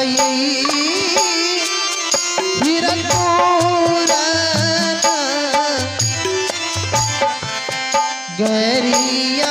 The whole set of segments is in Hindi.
गैरिया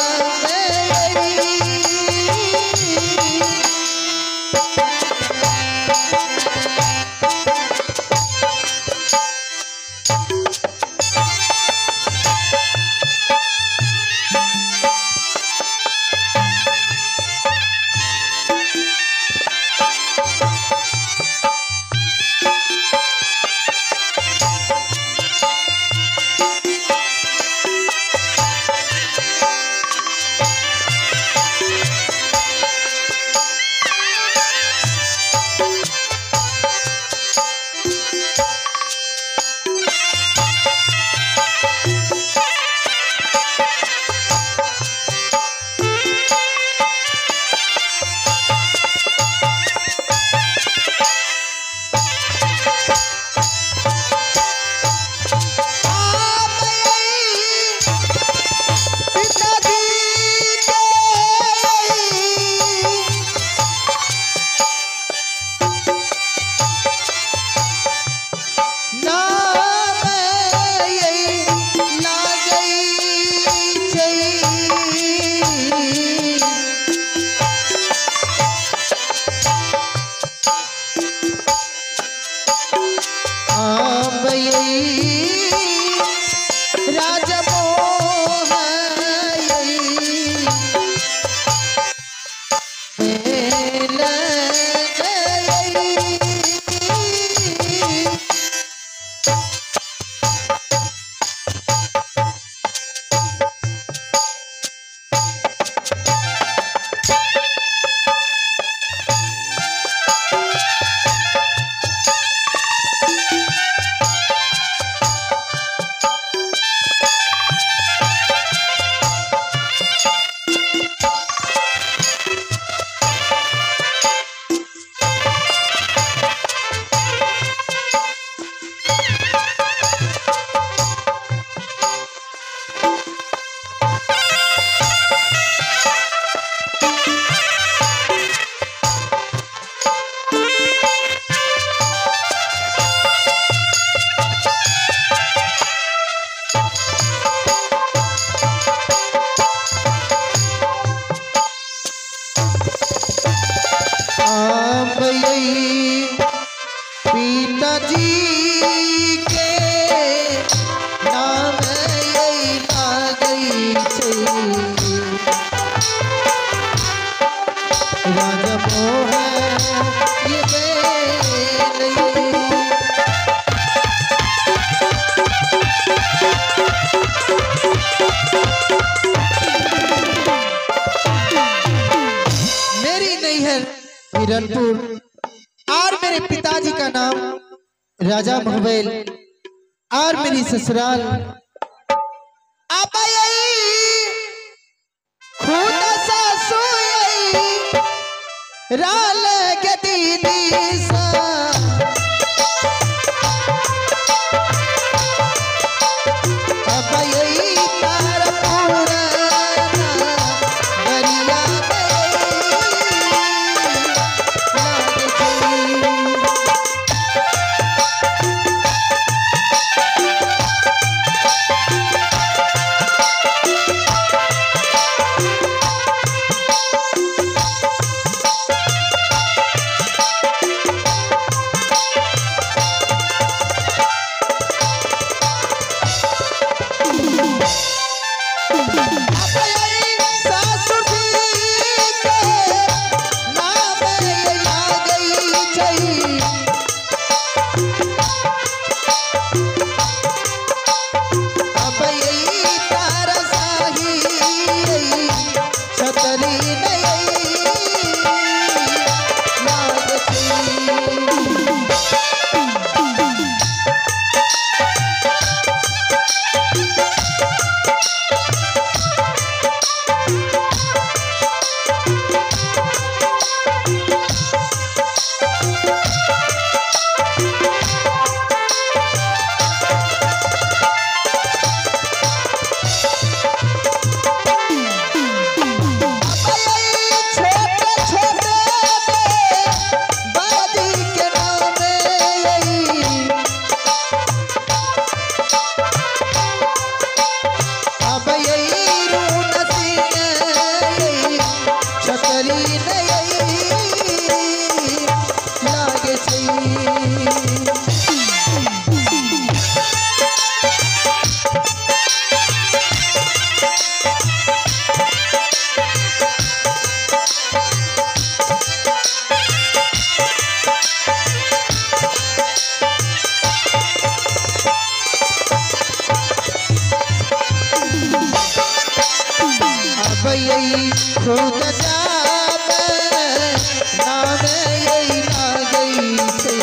पिताजी के नाम आ गई राजा मोहन ये मेरी नैहर हिरनपुर और मेरे पिताजी का नाम राजा महबेल और मेरी ससुराल खुद सासु राल के दीदी सा लागे यही खुद जाब नाम यही लागई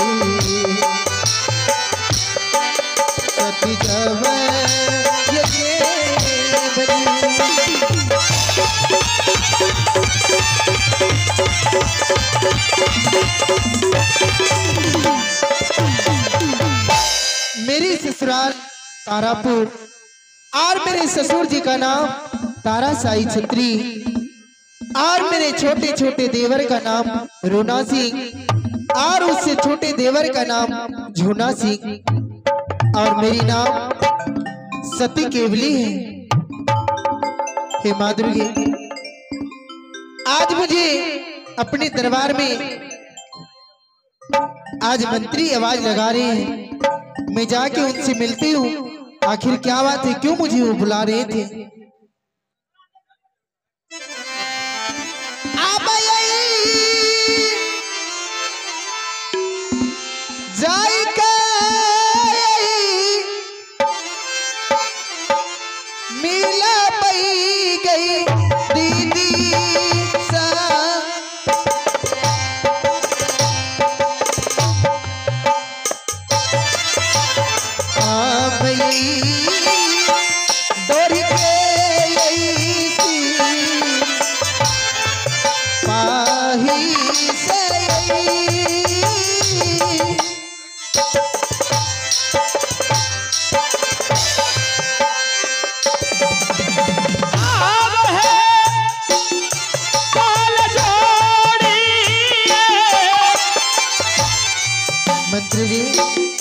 सती जब ये मेरी ससुराल तारापुर और मेरे ससुर जी का नाम तारा साई छत्री और मेरे छोटे छोटे देवर का नाम रोना सिंह और उससे छोटे देवर का नाम झूना सिंह और मेरी नाम सती केवली है। हे माँ दुर्गे, आज मुझे अपने दरबार में आज मंत्री आवाज लगा रहे हैं। मैं जाके उनसे मिलती हूँ, आखिर क्या बात है, क्यों मुझे वो बुला रहे थे। मिला पई गई दीदी सा डोरी के पाही से मंत्री जी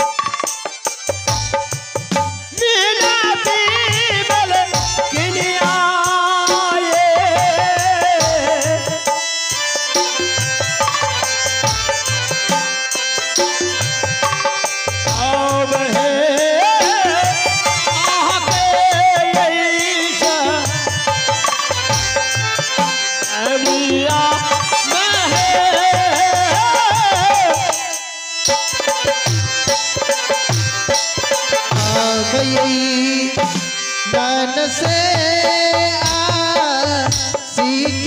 मन से सीख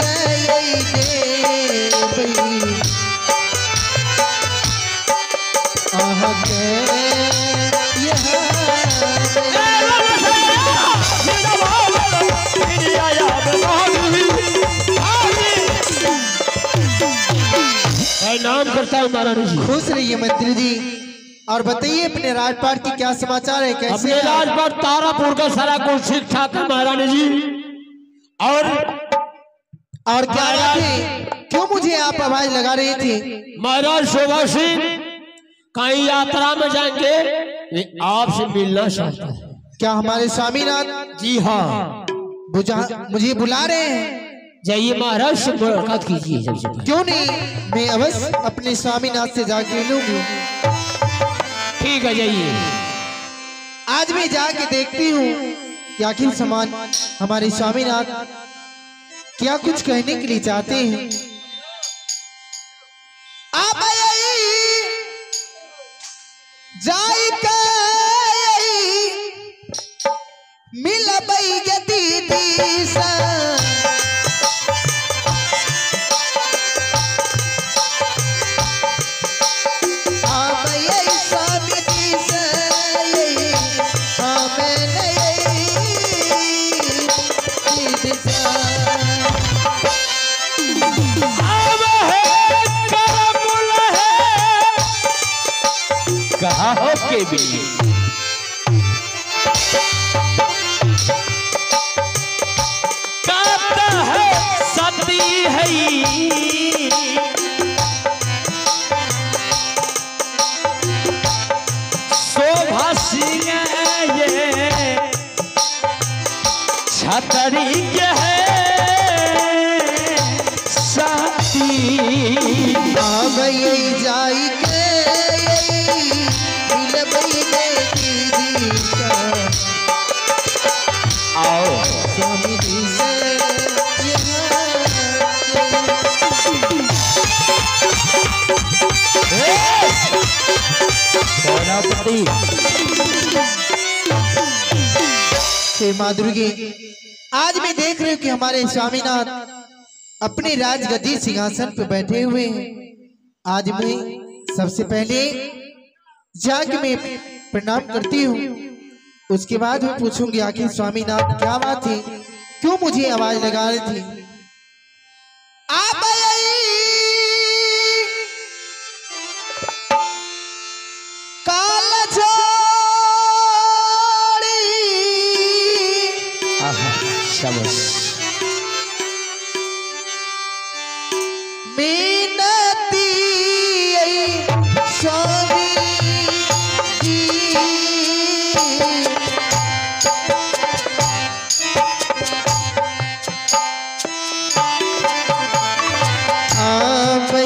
नाम करता हूँ महारानी जी। खुश रहिए मंत्री जी। और बताइए अपने राजपाट की क्या समाचार है, कैसे अपने राजपाट तारापुर का सारा कुछ ठीक ठाक है महारानी जी। और क्या बात है, क्यों मुझे आप आवाज लगा रहे थे। महाराज शोभा सिंह कहीं यात्रा में जाएंगे, आपसे मिलना चाहता है। क्या हमारे स्वामीनाथ? जी हाँ, मुझे बुला रहे हैं। जाइए महाराज से मुलाकात कीजिए। क्यों नहीं, मैं अवश्य अपने स्वामीनाथ से जाके मिलूंगी। ठीक है, जाइए। आज मैं जाके देखती हूँ कि आखिर समान हमारे स्वामीनाथ क्या कुछ कहने के लिए चाहते हैं। आप जाई मिल दीदी सा कहा हो के भी कहता है सती है शोभा सिंह ये छतरी के है साथी अब यही जाई के मिलबई देखी जी आओ स्वामी जी से सेनापति हे माँ दुर्गे, आज मैं देख रही हूँ कि हमारे स्वामीनाथ अपने राजगद्दी सिंहासन पर बैठे हुए हैं। आज मैं सबसे पहले जाके मैं प्रणाम करती हूँ, उसके बाद मैं पूछूंगी आखिर स्वामीनाथ क्या बात है, क्यों मुझे आवाज लगा रही थी। आप शाबाश मीनती स्वामी जी आप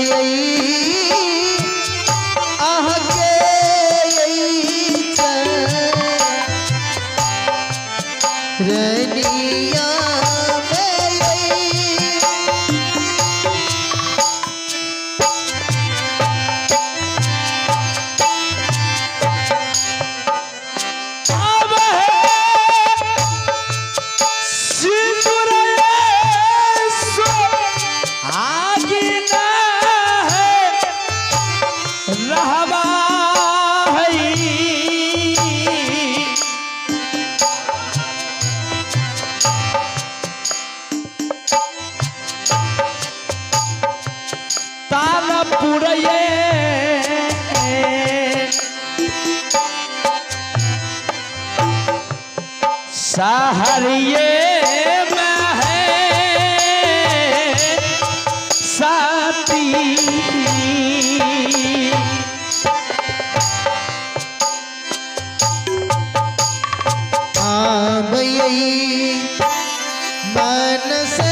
रनिया सहरिये में है साथी मन से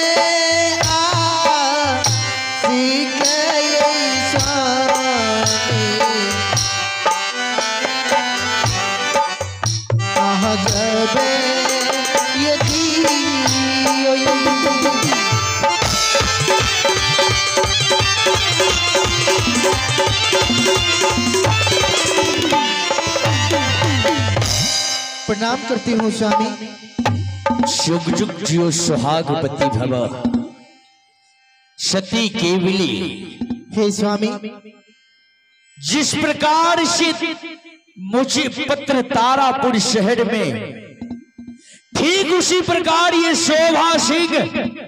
प्रणाम करती हूँ स्वामी। जुग जुग जियो सुहागवती भव सती केवली। हे स्वामी, जिस प्रकार से मुझे पत्र तारापुर शहर में, ठीक उसी प्रकार ये शोभा सिंह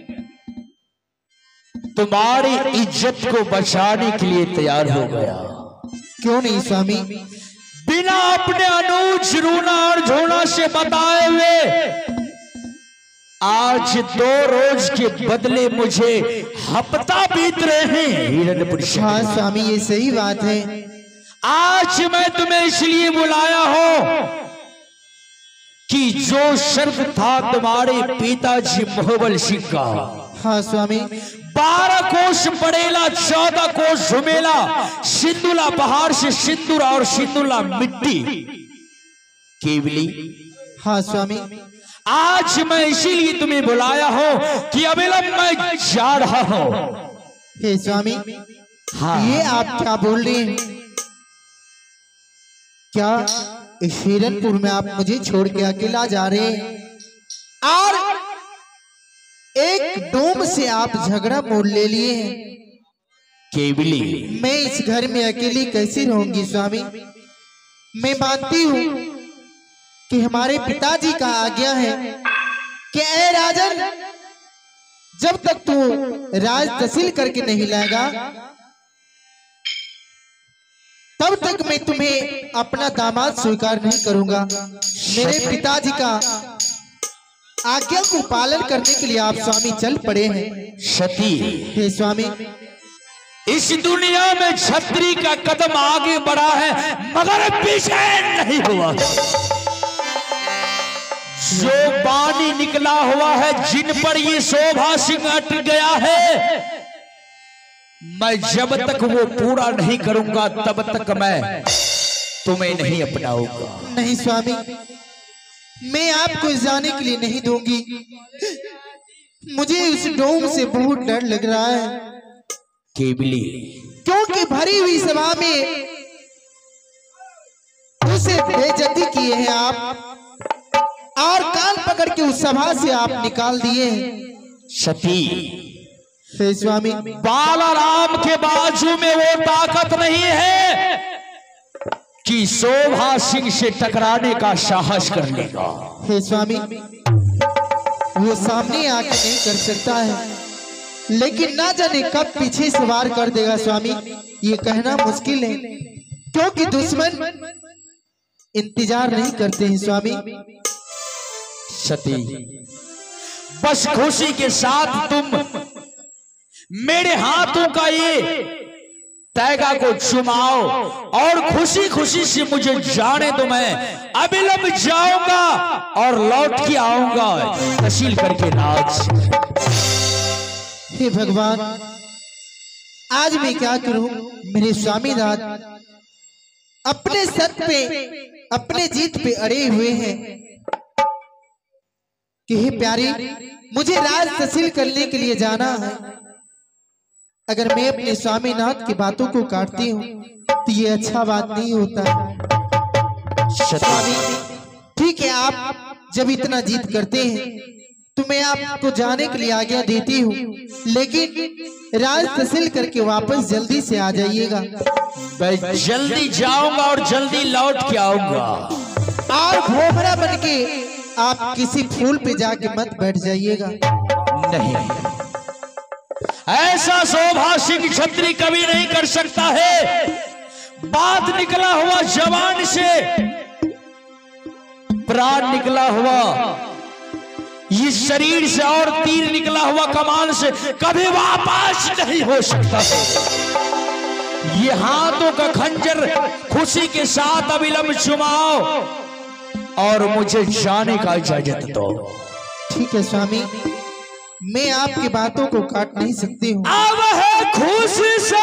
तुम्हारी इज्जत को बचाने के लिए तैयार हो गया। क्यों नहीं स्वामी? बिना अपने अनुज रूना और झोना से बताए हुए आज 2 रोज के बदले मुझे हफ्ता बीत रहे हैं हिरनपुर। हाँ स्वामी, ये सही बात है। आज मैं तुम्हें इसलिए बुलाया हूं कि जो शर्त था तुम्हारे पिताजी मोहबल सिंह का, हाँ स्वामी, 12 कोस पड़ेला, 14 कोस झुमेला, सिंदूला पहाड़ से सिंदूर और सिंदूला मिट्टी केवली। हाँ स्वामी, आज मैं इसीलिए तुम्हें बुलाया हूं कि अविलंब मैं जा रहा हूं। हे स्वामी, हाँ, ये आप क्या बोल रहे हैं? क्या इस हिरनपुर में आप मुझे छोड़ के अकेला जा रहे हैं और एक डोम से आप झगड़ा मोड़ ले लिए हैं? केवली, मैं इस घर में अकेली कैसे रहूंगी स्वामी? मैं मानती हूँ कि हमारे पिताजी का आज्ञा है कि ऐ राजन, जब तक तू राज तहसील करके नहीं लाएगा तब तक मैं तुम्हें अपना दामाद स्वीकार नहीं करूंगा। मेरे पिताजी का आज्ञा को पालन करने के लिए आप स्वामी चल पड़े हैं। सती, हे स्वामी, इस दुनिया में छत्री का कदम आगे बढ़ा है मगर पीछे नहीं हुआ। जो बानी निकला हुआ है, जिन पर ये शोभा सिंह अट गया है, मैं जब तक वो पूरा नहीं करूंगा तब तक मैं तुम्हें नहीं अपनाऊंगा। नहीं स्वामी, मैं आपको जाने के लिए नहीं दूंगी। मुझे उस डोम से बहुत डर लग रहा है। केवली, क्योंकि भरी हुई सभा में उसे बेइज्जती किए हैं आप, और कान पकड़ के उस सभा से आप निकाल दिए हैं। सती, हे स्वामी, बालाराम के बाजू में वो ताकत नहीं है कि शोभा सिंह से टकराने का साहस कर लेगा। हे स्वामी, वो सामने आके नहीं कर सकता है, लेकिन ना जाने कब पीछे से वार कर देगा स्वामी, ये कहना मुश्किल है। क्योंकि दुश्मन इंतजार नहीं करते हैं स्वामी। सती, बस खुशी के साथ तुम मेरे हाथों का ये तैगा को चुमाओ और खुशी खुशी से मुझे जाने दो। मैं अविलंब जाऊंगा और लौट के आऊंगा तहसील करके राज। हे भगवान, आज मैं क्या करूं? मेरे स्वामी नाथ अपने सत्य पे, अपने जीत पे अड़े हुए हैं कि हे प्यारी, मुझे राज तहसील करने के लिए जाना है। अगर मैं अपने स्वामीनाथ की बातों को काटती हूँ तो ये अच्छा बात नहीं होता। स्वामी, ठीक है, आप जब इतना जिद करते हैं तो मैं आपको जाने के लिए आज्ञा देती हूँ, लेकिन राज तहसील करके वापस जल्दी से आ जाइएगा। मैं जल्दी जाऊंगा और जल्दी लौट के आऊंगा। और भोमरा बन के आप किसी फूल पे जाके मत बैठ जाइएगा। नहीं, ऐसा शोभा सिंह छत्री कभी नहीं कर सकता है। बात निकला हुआ जवान से, प्राण निकला हुआ इस शरीर से और तीर निकला हुआ कमान से कभी वापस नहीं हो सकता। ये हाथों का खंजर खुशी के साथ अविलंब चुमाओ और मुझे जाने का इजाजत दो। ठीक है स्वामी, मैं आपकी बातों को काट नहीं सकती हूँ। अब है खुशी से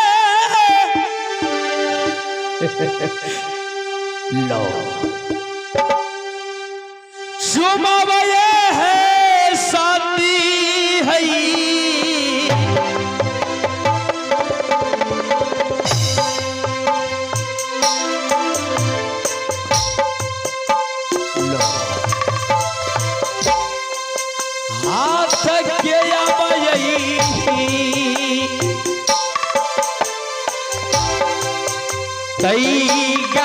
लो चुमावे है साथी है। हाथ के तैगा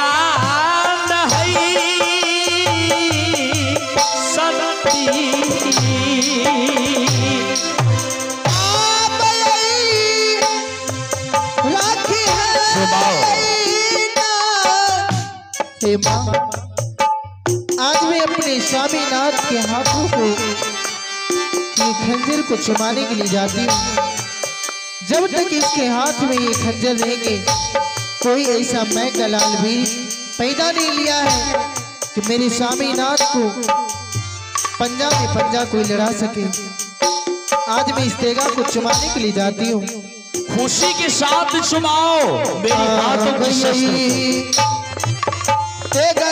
हे माँ, आज मैं अपने स्वामीनाथ के हाथों को ये खंजर को चुमाने के लिए जाती हूँ। जब तक इसके हाथ में ये खंजर रहेंगे, कोई ऐसा मैं का लाल भी पैदा नहीं लिया है कि मेरे स्वामीनाथ को पंजा में पंजा कोई लड़ा सके। आज मैं इस तेगा को चुमाने के लिए जाती हूँ। खुशी के साथ चुमाओ मेरी हाथों को शस्त्र। तेगा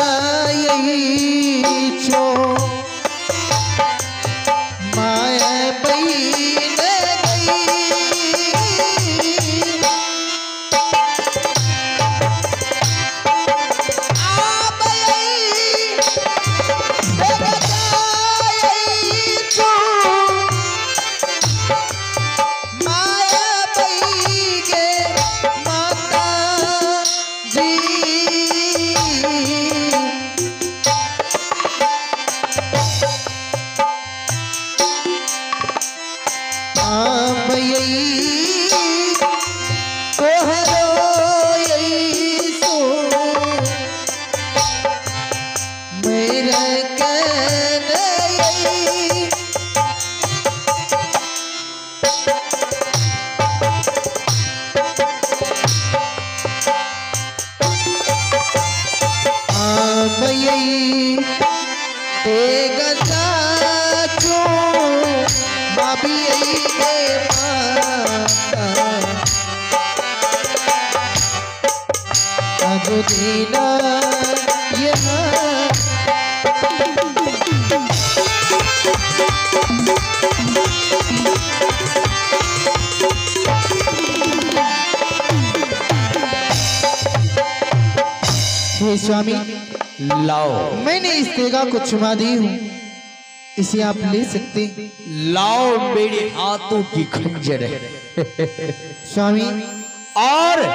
छो माया बहीन तो देना यहाँ। हे स्वामी, लाओ। मैंने इस तेगा को चुमा दी हूँ, इसे आप ले सकते। लाओ मेरे हाथों की खंजर है स्वामी, और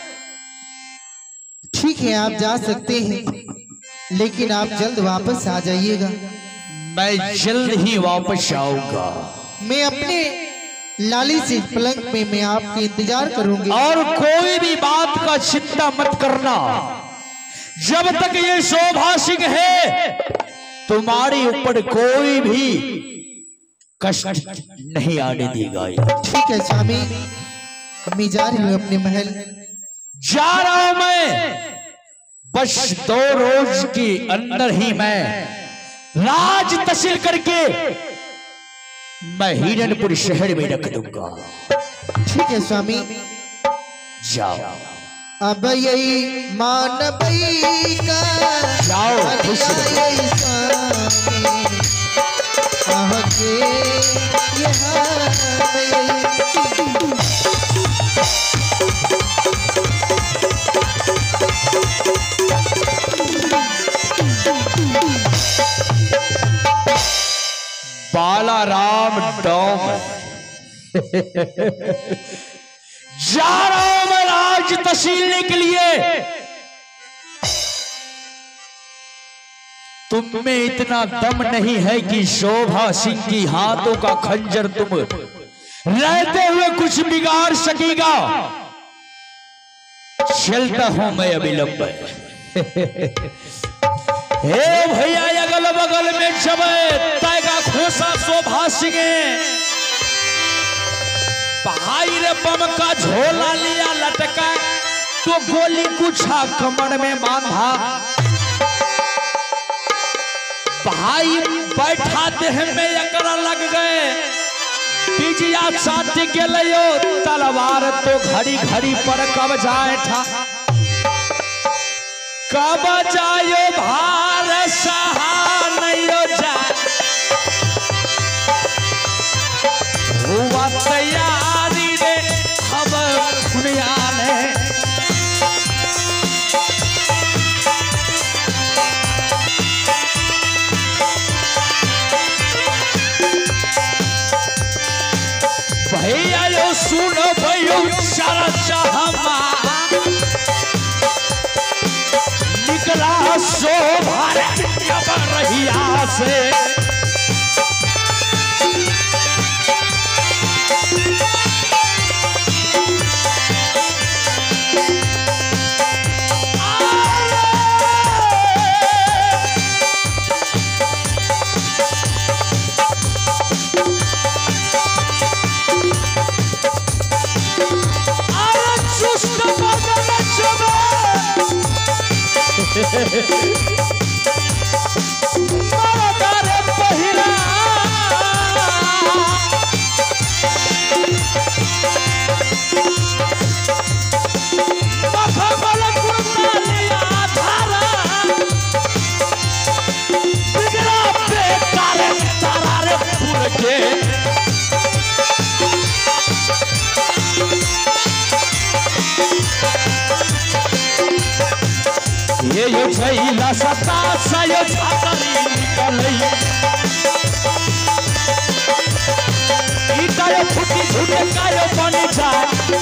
ठीक है आप जा सकते हैं, लेकिन आप जल्द वापस आ जाइएगा। मैं जल्द ही वापस आऊंगा। मैं अपने लाली से पलंग पे मैं आपके इंतजार करूंगी। और कोई भी बात का चिंता मत करना, जब तक ये शोभा सिंह है तुम्हारे ऊपर कोई भी कष्ट नहीं आने देगा। ठीक है स्वामी, मैं जा रही हूँ अपने महल। जा रहा हूं मैं, बस 2 रोज के अंदर ही मैं राज तहसील करके मैं हिरनपुर शहर में रख दूंगा। ठीक है स्वामी, जाओ। अब यही मानवई का जाओ, खुश रहो। बालाराम डोम जा रहा हूं मैं राज तहसीलने के लिए। तुम में इतना दम नहीं है कि शोभा सिंह की हाथों का खंजर तुम रहते हुए कुछ बिगाड़ सकेगा। चलता हूं मैं अविलंब। हे भैया, अगल बगल में जब तैगा खोसा शोभा सिंह भाई रे बम का झोला लिया लटका, तो गोली कुछा कमर में बांधा। भाई बैठा देह में एकरा लग गए, पिजिया साथी के लियो तलवार तो घड़ी घड़ी पर कब जाए था। कब जायो भार सहा नहीं जा, हुआ तैयारी रे अब दुनिया ने। भैया यो सुनो भयो चर्चा निकला शोभा रहिया से। ये यो छैला सता सयो छातरी निकलई, ई कायो फुटी झूठे कायो बनी जा।